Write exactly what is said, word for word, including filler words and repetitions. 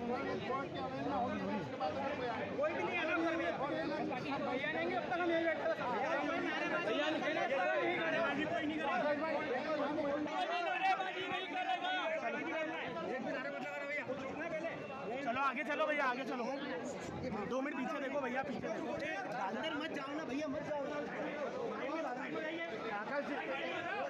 कोई भी नहीं आना भैया नहीं अब तक हम यही बैठे भैया कोई नहीं करेगा। चलो आगे चलो भैया, आगे चलो, दो मिनट पीछे देखो भैया, पीछे देखो, अंदर मत जाओ ना भैया, मत जाओ। आकाश